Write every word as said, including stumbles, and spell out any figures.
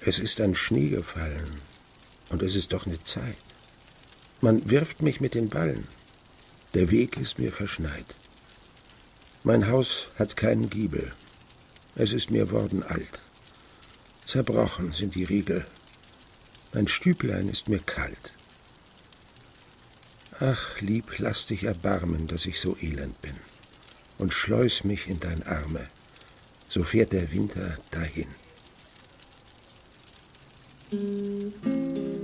Es ist ein Schnee gefallen, und es ist doch eine Zeit. Man wirft mich mit den Ballen. Der Weg ist mir verschneit. Mein Haus hat keinen Giebel. Es ist mir worden alt. Zerbrochen sind die Riegel. Mein Stüblein ist mir kalt. Ach, lieb, lass dich erbarmen, dass ich so elend bin, und schleus mich in dein Arme, so fährt der Winter dahin.